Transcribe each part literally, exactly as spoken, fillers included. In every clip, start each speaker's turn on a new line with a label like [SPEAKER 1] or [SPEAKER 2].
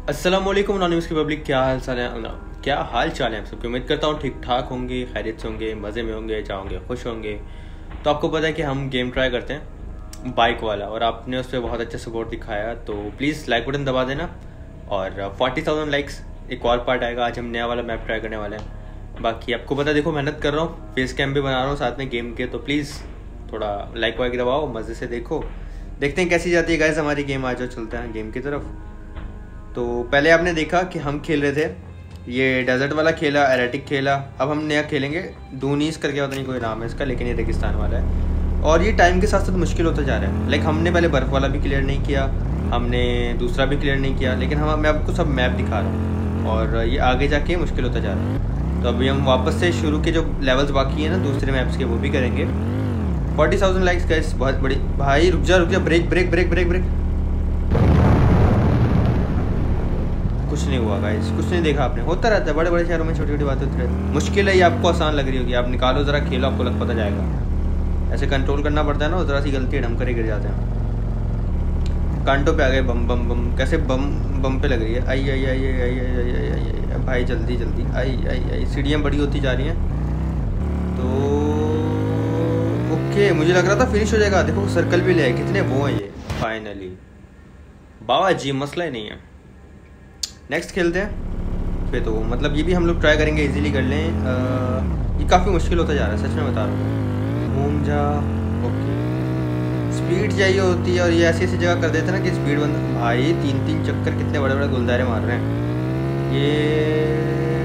[SPEAKER 1] अस्सलाम वालेकुम अनोनिमस की पब्लिक, क्या हाल चाल है? क्या हाल चाल है आप सबकी? उम्मीद करता हूँ ठीक ठाक होंगे, खैरियत से होंगे, मज़े में होंगे, चाहोगे खुश होंगे। तो आपको पता है कि हम गेम ट्राई करते हैं बाइक वाला, और आपने उस पर बहुत अच्छा सपोर्ट दिखाया, तो प्लीज़ लाइक बटन दबा देना। और फोर्टी थाउजेंड लाइक्स एक और पार्ट आएगा। आज हम नया वाला मैप ट्राई करने वाले हैं। बाकी आपको पता, देखो मेहनत कर रहा हूँ, फेस कैम भी बना रहा हूँ साथ में गेम के, तो प्लीज़ थोड़ा लाइक वाइक दबाओ, मज़े से देखो। देखते हैं कैसी जाती है गाइस हमारी गेम। आ जाओ चलते हैं गेम की तरफ। तो पहले आपने देखा कि हम खेल रहे थे, ये डेजर्ट वाला खेला, एरेटिक खेला। अब हम नया खेलेंगे दूनीस करके, पता नहीं कोई नाम है इसका, लेकिन ये रेगिस्तान वाला है। और ये टाइम के साथ साथ मुश्किल होता जा रहा है। लाइक हमने पहले बर्फ़ वाला भी क्लियर नहीं किया, हमने दूसरा भी क्लियर नहीं किया, लेकिन हम मैं आपको सब मैप दिखा रहा हूँ और ये आगे जाके मुश्किल होता जा रहा है। तो अभी हम वापस से शुरू के जो लेवल्स बाकी हैं ना दूसरे मैप्स के, वो भी करेंगे। फोर्टी थाउजेंड लाइक्स गाइस, बहुत बड़ी। भाई रुक जा रुक जा, break break break break break. कुछ नहीं हुआ गाइस, कुछ नहीं देखा आपने। होता रहता है बड़े बड़े शहरों में, छोटी छोटी बातें होती रहती है। मुश्किल है ये, आपको आसान लग रही होगी। आप निकालो ज़रा, खेलो, आपको लग पता जाएगा। ऐसे कंट्रोल करना पड़ता है ना, ज़रा सी गलती हम करे गिर जाते हैं। कांटों पे आ गए, बम बम बम। कैसे बम बम पे लग रही है। आई आई आई आई आई आई आई आई आई भाई, जल्दी जल्दी। आई आई आई सीढ़ियाँ बड़ी होती जा रही हैं। तो ओके, मुझे लग रहा था फिनिश हो जाएगा। देखो सर्कल भी ले आए, कितने वो हैं ये। फाइनली बाबा जी, मसला ही नहीं है। नेक्स्ट खेलते हैं पे। तो मतलब ये भी हम लोग ट्राई करेंगे, इजीली कर लें। आ, ये काफ़ी मुश्किल होता जा रहा है, सच में बता रहा हूँ। घूम जा। ओके, स्पीड चाहिए होती है और ये ऐसी ऐसी जगह कर देते हैं ना कि स्पीड बंद। भाई तीन तीन चक्कर, कितने बड़े बड़े गुलदारे मार रहे हैं। ये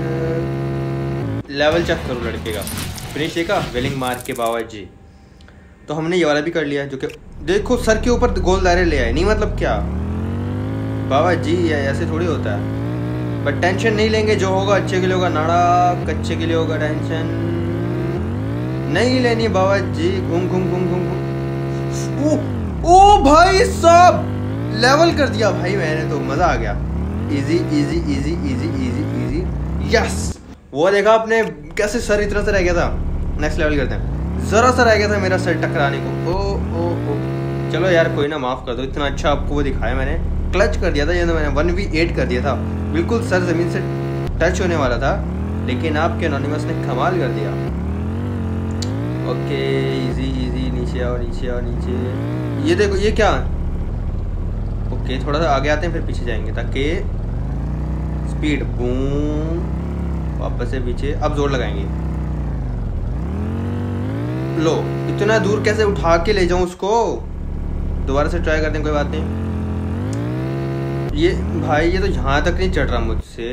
[SPEAKER 1] लेवल चेक करो लड़के का, फिनिश देखा, वेलिंग मार के बाबा जी। तो हमने ये वाला भी कर लिया, जो कि देखो सर के ऊपर गोलदारे ले आए। नहीं मतलब क्या बाबा जी, ऐसे थोड़ी होता है। बट टेंशन नहीं लेंगे, जो होगा अच्छे के लिए होगा। नाड़ा कच्चे के लिए होगा, टेंशन नहीं लेनी बाबा जी। घूम घूम घूम घूम घूम। ओ ओ भाई साहब, लेवल कर दिया भाई मैंने, तो मज़ा आ गया। Easy easy easy easy easy easy, yes. वो देखा आपने कैसे सर इतना सा रह गया था। नेक्स्ट लेवल करते हैं। ज़रा सा रह गया था मेरा सर टकराने को। ओ ओ ओ चलो यार, कोई ना, माफ़ कर दो। इतना अच्छा आपको वो दिखाया मैंने, क्लच कर दिया था ये तो मैंने, वन वी एट कर दिया था। बिल्कुल सर ज़मीन से टच होने वाला था, लेकिन आपके एनोनिमस ने कमाल कर दिया। ओके, इजी इजी, नीचे आओ नीचे आओ नीचे। ये देखो, ये क्या। ओके, थोड़ा सा आगे आते हैं फिर पीछे जाएंगे, ताकि स्पीड। बूम, वापस से पीछे। अब जोर लगाएंगे। लो, इतना दूर कैसे उठा के ले जाऊँ उसको। दोबारा से ट्राई करते हैं, कोई बात नहीं। ये भाई, ये तो यहाँ तक नहीं चढ़ रहा मुझसे।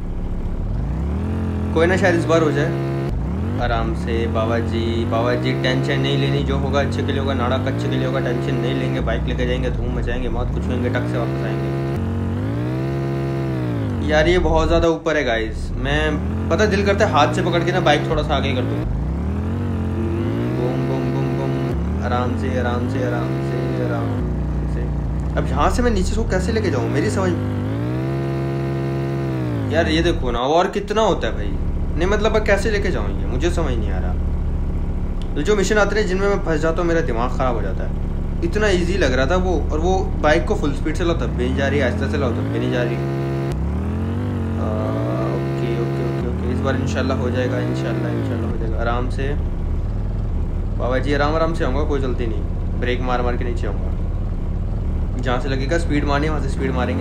[SPEAKER 1] कोई ना, शायद इस बार हो जाए। आराम से बाबा जी, बाबा जी टेंशन नहीं लेनी, जो होगा अच्छे के लिए होगा। नाड़ा कच्चे के लिए होगा, टेंशन नहीं लेंगे। बाइक लेके जाएंगे, धूम मचाएंगे, मौत कुछ होंगे, टक से वापस आएंगे। यार ये बहुत ज़्यादा ऊपर है गाइस। मैं पता दिल करता है हाथ से पकड़ के ना बाइक थोड़ा सा आगे कर दूँ। बूम बूम बूम बूम, आराम से आराम से आराम से आराम से। अब यहाँ से मैं नीचे को कैसे लेके जाऊँ, मेरी समझ। यार ये देखो ना, और कितना होता है भाई। नहीं मतलब कैसे लेके जाऊँ ये, मुझे समझ नहीं आ रहा। तो जो मिशन आते हैं जिनमें मैं फंस जाता हूँ, मेरा दिमाग ख़राब हो जाता है। इतना इजी लग रहा था वो, और वो बाइक को फुल स्पीड से लाओ तब भी नहीं जा रही, आहिस्ता से लाओ तब भी नहीं जा रही। ओके ओके ओके ओके, इस बार इंशाल्लाह हो जाएगा, इंशाल्लाह इंशाल्लाह हो जाएगा। आराम से बाबा जी, आराम आराम से आऊँगा, कोई जल्दी नहीं। ब्रेक मार मार के नीचे आऊँगा। जहाँ से लगेगा स्पीड मारनी, वहाँ से स्पीड मारेंगे।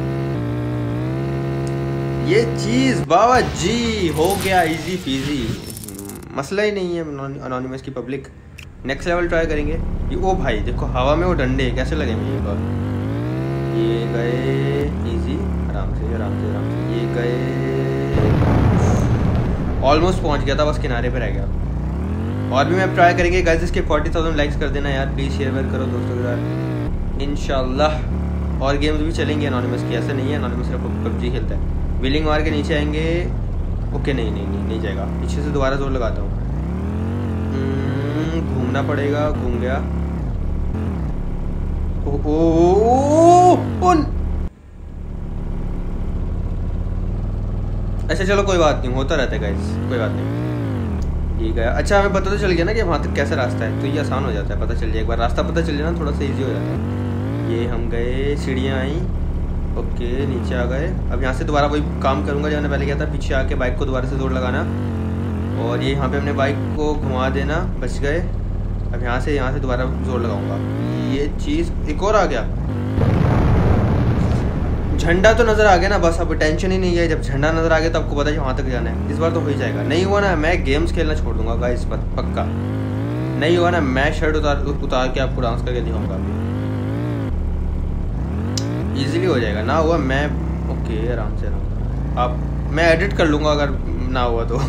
[SPEAKER 1] ये चीज़ बाबा जी हो गया, इजी पीजी, मसला ही नहीं है। अनोनिमस की पब्लिक, नेक्स्ट लेवल ट्राई करेंगे। ये ओ भाई देखो, हवा में वो डंडे कैसे लगे मुझे एक बार। ये गए इजी, आराम से आराम से आराम से। ये गए, ऑलमोस्ट पहुंच गया था, बस किनारे पे रह गया। और भी मैं ट्राई करेंगे गाइस। इसके फोर्टी थाउजेंड लाइक्स कर देना यार, प्लीज़ शेयर वेयर करो दोस्तों के साथ, इंशाल्लाह। और गेम्स भी चलेंगे एनोनिमस की, ऐसा नहीं है एनोनिमस सिर्फ पबजी खेलता है। व्हीलिंग मार के नीचे आएंगे। ओके, नहीं नहीं नहीं नहीं जाएगा, पीछे से दोबारा जोर लगाता हूँ। घूमना पड़ेगा, घूम गया। ओ ओ ओ अच्छा चलो कोई बात नहीं, होता रहता है गाइस, कोई बात नहीं। ठीक है, अच्छा हमें पता तो चल गया ना कि वहाँ तक कैसा रास्ता है, तो ये आसान हो जाता है, पता चल जाए। एक बार रास्ता पता चल जाए ना, थोड़ा सा ईजी हो जाता है। ये हम गए, सीढ़ियाँ आई, ओके नीचे आ गए। अब यहाँ से दोबारा वही काम करूँगा जो मैंने पहले किया था, पीछे आके बाइक को दोबारा से जोड़ लगाना और ये यहाँ पे हमने बाइक को घुमा देना, बच गए। अब यहाँ से यहाँ से दोबारा जोड़ लगाऊंगा। ये चीज़ एक और आ गया, झंडा तो नज़र आ गया ना, बस अब टेंशन ही नहीं है। जब झंडा नज़र आ गया तो आपको पता है वहाँ तक जाना है। इस बार तो हो ही जाएगा। नहीं हुआ ना मैं गेम्स खेलना छोड़ दूंगा गाइस, पर पक्का नहीं हुआ ना मैं शर्ट उतार उतार के आपको डांस करके दिखाऊंगा। अभी इजीली हो जाएगा। ना हुआ मैं ओके आराम से आराम आप मैं एडिट कर लूँगा अगर ना हुआ तो।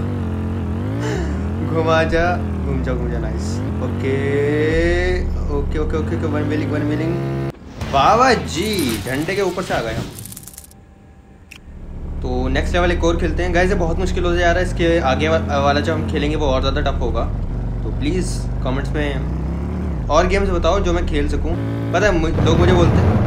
[SPEAKER 1] घुमा जा घूम जा घूम जा nice. Okay okay okay okay one मिलिंग वन मिलिंग। बाबा जी झंडे के ऊपर से आ गए हम। तो नेक्स्ट लेवल एक और खेलते हैं गाइस। ये बहुत मुश्किल हो जा रहा है, इसके आगे वाला जो हम खेलेंगे वो और ज़्यादा टफ होगा। तो प्लीज़ कमेंट्स में और गेम्स बताओ जो मैं खेल सकूं। पता है लोग मुझे बोलते हैं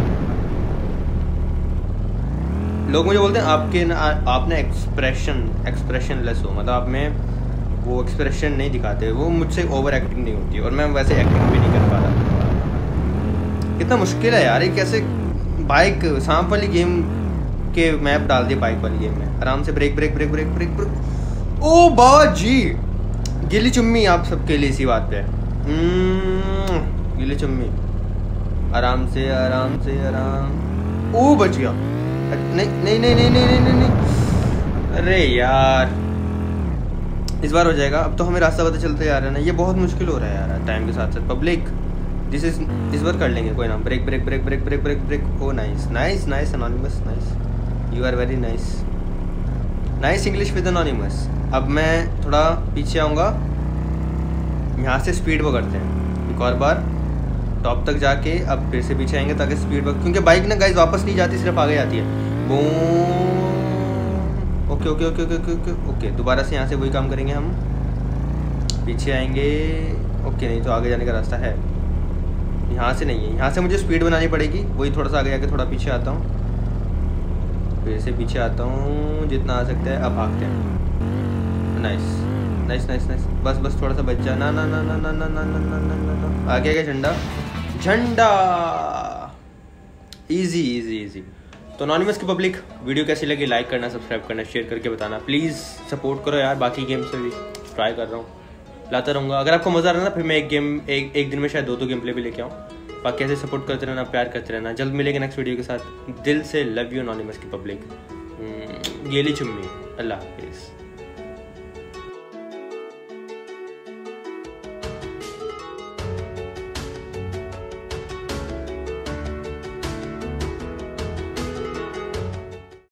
[SPEAKER 1] लोग मुझे बोलते हैं आपके ना आप ना एक्सप्रेशन एक्सप्रेशन लेस हो, मतलब आप में वो एक्सप्रेशन नहीं दिखाते, वो मुझसे ओवर एक्टिंग नहीं होती और मैं वैसे एक्टिंग भी नहीं कर पा रहा। कितना मुश्किल है यार ये, कैसे बाइक सांप वाली गेम के मैप डाल दिए बाइक वाली गेम में। आराम से break break break break break break. ओ बाबा जी गिली चुम्मी आप सबके लिए इसी बात पे। गिली चुम्मी आराम से आराम से आराम। ओ बच गया। नहीं नहीं नहीं नहीं नहीं नहीं नहीं अरे यार इस बार हो जाएगा। अब तो हमें रास्ता पता चलता जा रहा है ना। ये बहुत मुश्किल हो रहा है यार टाइम के साथ साथ। पब्लिक दिस इज इस बार कर लेंगे कोई ना। Break break break break break break break. ओ nice nice nice anonymous nice, you are very nice nice English with anonymous. अब मैं थोड़ा पीछे आऊँगा, यहाँ से स्पीड वो करते हैं एक और बार टॉप तक जाके। अब फिर से पीछे आएंगे ताकि स्पीड वर्क, क्योंकि बाइक ना गाइस वापस नहीं जाती, सिर्फ आगे जाती है। Boom. Okay okay okay okay okay okay दोबारा से यहाँ से वही काम करेंगे हम। पीछे आएंगे ओके, नहीं तो आगे जाने का रास्ता है, यहाँ से नहीं है। यहाँ से मुझे स्पीड बनानी पड़ेगी, वही थोड़ा सा आगे जाके थोड़ा पीछे आता हूँ, फिर से पीछे आता हूँ जितना आ सकता है। अब भागते हैं। Nice nice nice nice. बस बस थोड़ा सा बच जा। ना ना ना ना ना ना ना ना ना ना ना ना आगे गया झंडा झंडा। Easy easy easy. तो एनोनिमस की पब्लिक वीडियो कैसी लगी लाइक करना, सब्सक्राइब करना, शेयर करके बताना। प्लीज़ सपोर्ट करो यार। बाकी गेम से भी ट्राई कर रहा हूँ, लाता रहूँगा। अगर आपको मज़ा आ रहा है ना फिर मैं एक गेम एक एक दिन में शायद दो दो गेम प्ले भी लेके आऊँ। बाकी ऐसे सपोर्ट करते रहना, प्यार करते रहना। जल्द मिलेंगे नेक्स्ट वीडियो के साथ। दिल से लव यू एनोनिमस की पब्लिक। गेली चुम्मी। अल्लाह हाफिज़।